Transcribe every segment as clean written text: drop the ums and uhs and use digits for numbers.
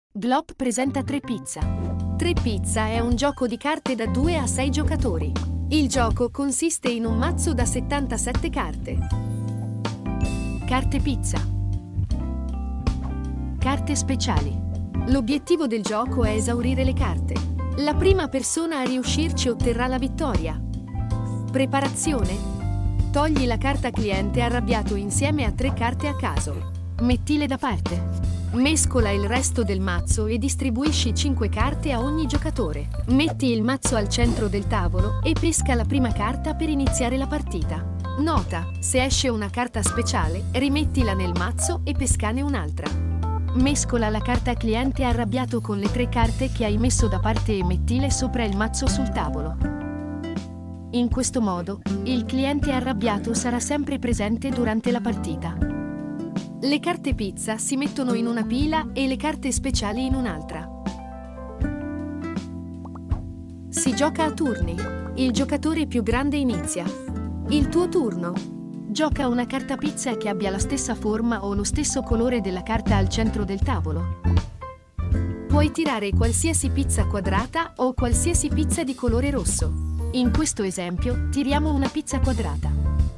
Glop presenta 3 Pizza. 3 Pizza è un gioco di carte da 2 a 6 giocatori. Il gioco consiste in un mazzo da 77 carte. Carte Pizza. Carte speciali. L'obiettivo del gioco è esaurire le carte. La prima persona a riuscirci otterrà la vittoria. Preparazione. Togli la carta cliente arrabbiato insieme a 3 carte a caso. Mettile da parte. Mescola il resto del mazzo e distribuisci 5 carte a ogni giocatore. Metti il mazzo al centro del tavolo e pesca la prima carta per iniziare la partita. Nota: se esce una carta speciale, rimettila nel mazzo e pescane un'altra. Mescola la carta cliente arrabbiato con le 3 carte che hai messo da parte e mettile sopra il mazzo sul tavolo. In questo modo, il cliente arrabbiato sarà sempre presente durante la partita. Le carte pizza si mettono in una pila e le carte speciali in un'altra. Si gioca a turni. Il giocatore più grande inizia. Il tuo turno. Gioca una carta pizza che abbia la stessa forma o lo stesso colore della carta al centro del tavolo. Puoi tirare qualsiasi pizza quadrata o qualsiasi pizza di colore rosso. In questo esempio, tiriamo una pizza quadrata.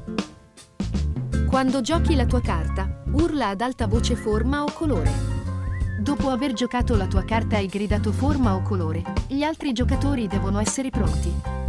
Quando giochi la tua carta, urla ad alta voce forma o colore. Dopo aver giocato la tua carta e gridato forma o colore, gli altri giocatori devono essere pronti.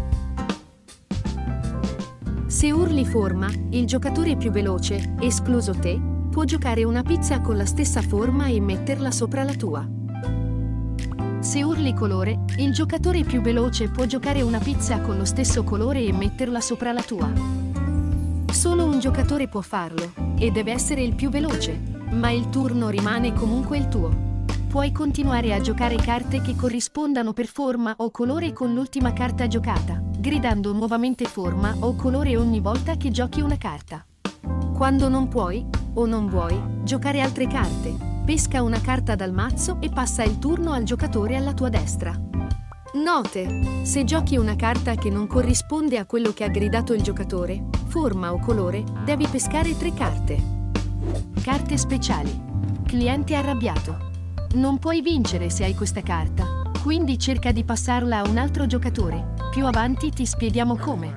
Se urli forma, il giocatore più veloce, escluso te, può giocare una pizza con la stessa forma e metterla sopra la tua. Se urli colore, il giocatore più veloce può giocare una pizza con lo stesso colore e metterla sopra la tua. Solo un giocatore può farlo, e deve essere il più veloce, ma il turno rimane comunque il tuo. Puoi continuare a giocare carte che corrispondano per forma o colore con l'ultima carta giocata, gridando nuovamente forma o colore ogni volta che giochi una carta. Quando non puoi, o non vuoi, giocare altre carte, pesca una carta dal mazzo e passa il turno al giocatore alla tua destra. Note: se giochi una carta che non corrisponde a quello che ha gridato il giocatore, forma o colore, devi pescare 3 carte. Carte speciali. Cliente arrabbiato. Non puoi vincere se hai questa carta, quindi cerca di passarla a un altro giocatore. Più avanti ti spieghiamo come.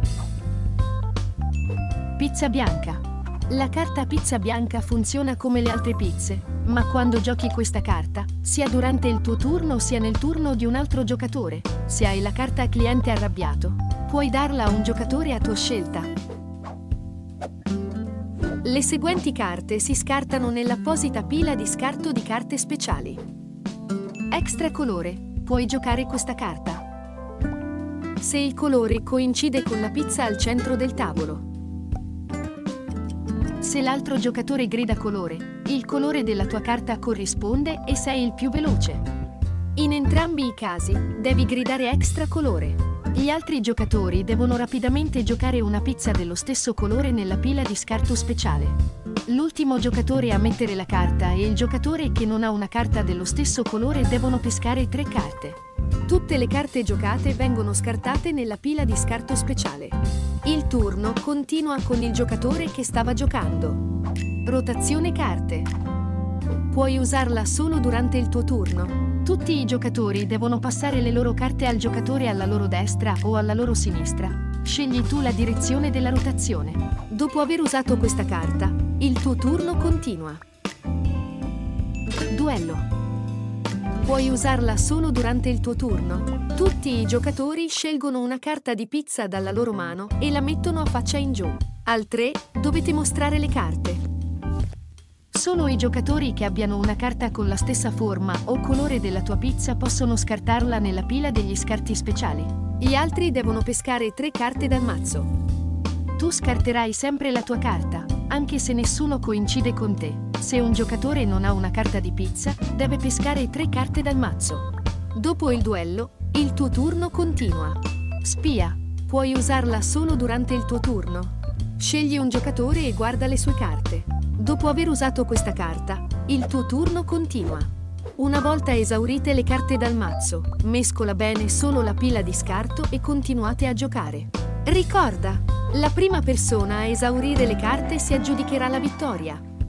Pizza bianca. La carta pizza bianca funziona come le altre pizze, ma quando giochi questa carta, sia durante il tuo turno sia nel turno di un altro giocatore, se hai la carta cliente arrabbiato, puoi darla a un giocatore a tua scelta. Le seguenti carte si scartano nell'apposita pila di scarto di carte speciali. Extra colore. Puoi giocare questa carta se il colore coincide con la pizza al centro del tavolo. Se l'altro giocatore grida colore, il colore della tua carta corrisponde e sei il più veloce. In entrambi i casi, devi gridare extra colore. Gli altri giocatori devono rapidamente giocare una pizza dello stesso colore nella pila di scarto speciale. L'ultimo giocatore a mettere la carta e il giocatore che non ha una carta dello stesso colore devono pescare 3 carte. Tutte le carte giocate vengono scartate nella pila di scarto speciale. Il turno continua con il giocatore che stava giocando. Rotazione carte. Puoi usarla solo durante il tuo turno. Tutti i giocatori devono passare le loro carte al giocatore alla loro destra o alla loro sinistra. Scegli tu la direzione della rotazione. Dopo aver usato questa carta, il tuo turno continua. Duello. Puoi usarla solo durante il tuo turno. Tutti i giocatori scelgono una carta di pizza dalla loro mano e la mettono a faccia in giù. Al 3 dovete mostrare le carte. Solo i giocatori che abbiano una carta con la stessa forma o colore della tua pizza possono scartarla nella pila degli scarti speciali. Gli altri devono pescare 3 carte dal mazzo. Tu scarterai sempre la tua carta, anche se nessuno coincide con te. Se un giocatore non ha una carta di pizza, deve pescare 3 carte dal mazzo. Dopo il duello, il tuo turno continua. Spia. Puoi usarla solo durante il tuo turno. Scegli un giocatore e guarda le sue carte. Dopo aver usato questa carta, il tuo turno continua. Una volta esaurite le carte dal mazzo, mescola bene solo la pila di scarto e continuate a giocare. Ricorda, la prima persona a esaurire le carte si aggiudicherà la vittoria.